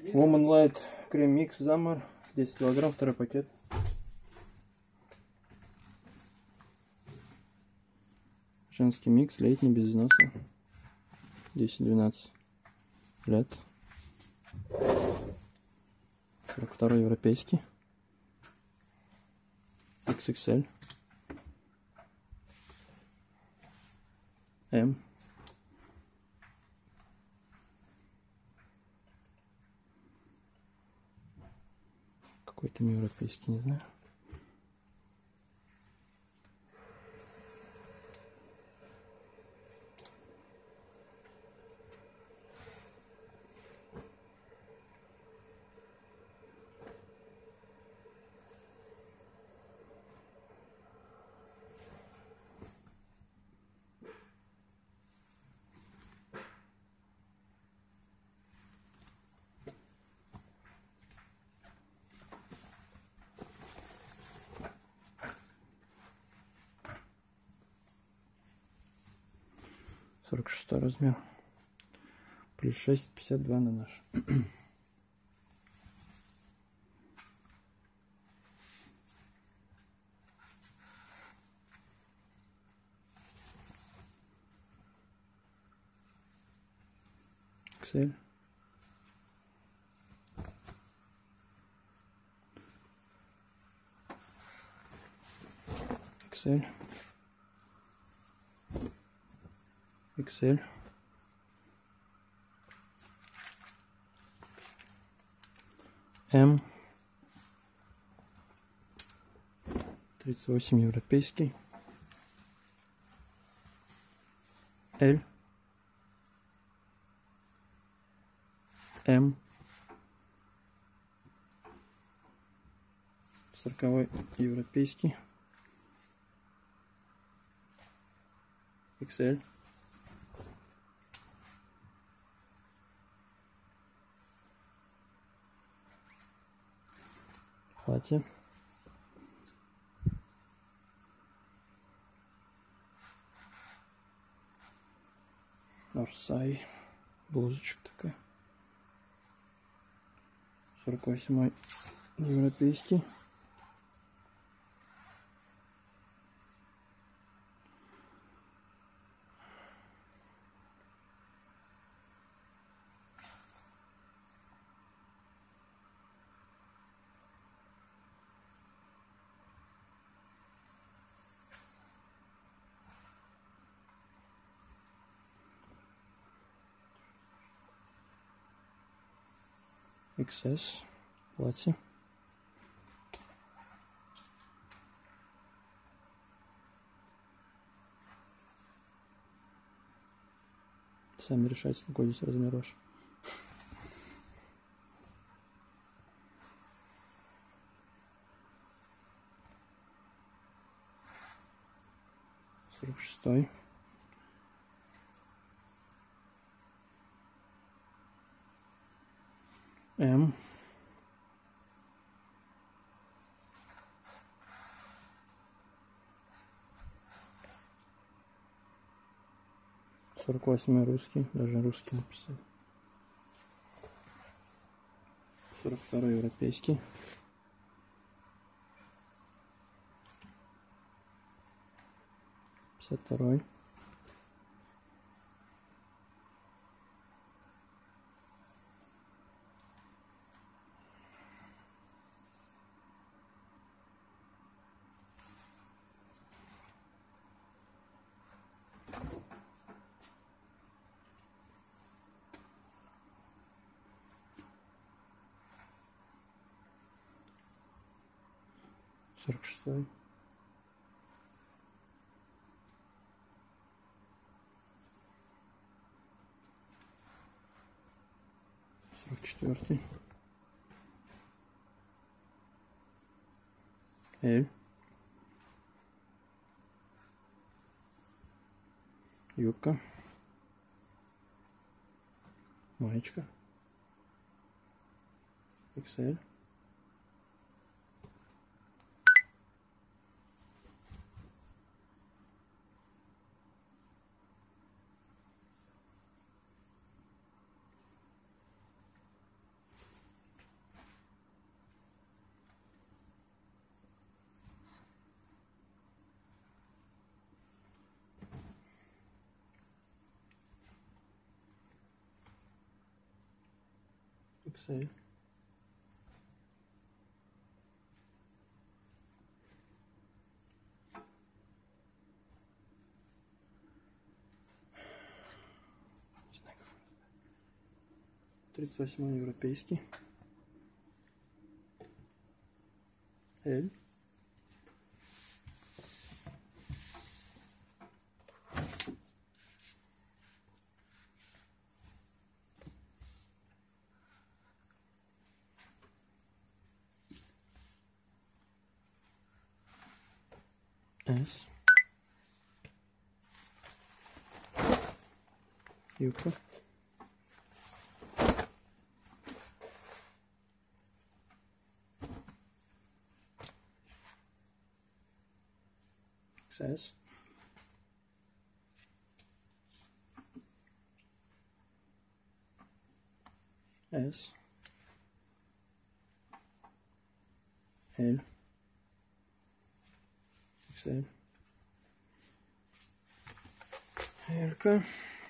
Woman Light крем микс Замар 10 килограмм, второй пакет. Женский микс летний без износа 10-12 лет. 42 европейский XXL М. Какой-то европейский, не знаю. Сорок 46 размер. Плюс 6, 52 на наш. XL. XL. XL. М. 38 европейский. L. М. 40 европейский. XL. Платье. Орсай. Блузочка такая. 48 европейский. XS. Платье. Сами решайте, какой здесь размер ваш. Сорок 46. М. 48 русский, даже русский написали. 42 европейский. Второй. Сорок 46. Сорок 4. Эль. Юбка. Маечка. XL. XL. Не знаю, как. 38 европейский. L. S. Юбка. XS. S. L. XL. L.